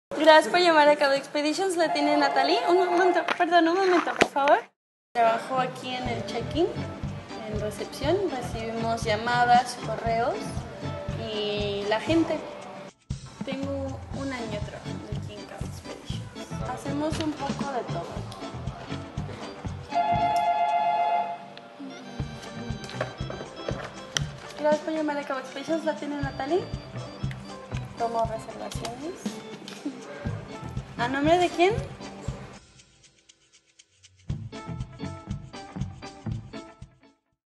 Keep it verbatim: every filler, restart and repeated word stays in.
Gracias por llamar a CaboExpeditions, la tiene Natali. Un momento, perdón, un momento, por favor. Trabajo aquí en el check-in, en recepción. Recibimos llamadas, correos y la gente. Tengo un año trabajando aquí en CaboExpeditions. Hacemos un poco de todo aquí. Gracias por llamar a CaboExpeditions, la tiene Natali. Tomo reservaciones. ¿A nombre de quién?